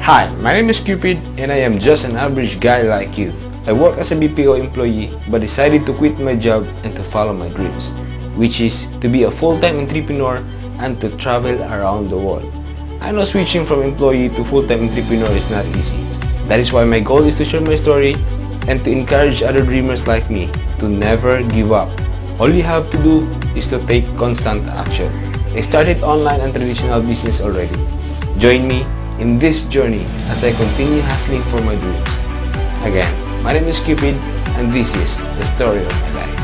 Hi, my name is Cupid and I am just an average guy like you. I work as a BPO employee but decided to quit my job and to follow my dreams, which is to be a full-time entrepreneur and to travel around the world. I know switching from employee to full-time entrepreneur is not easy. That is why my goal is to share my story and to encourage other dreamers like me to never give up. All you have to do is to take constant action. I started online and traditional business already. Join me in this journey as I continue hustling for my dreams. Again, my name is Cupid and this is the story of my life.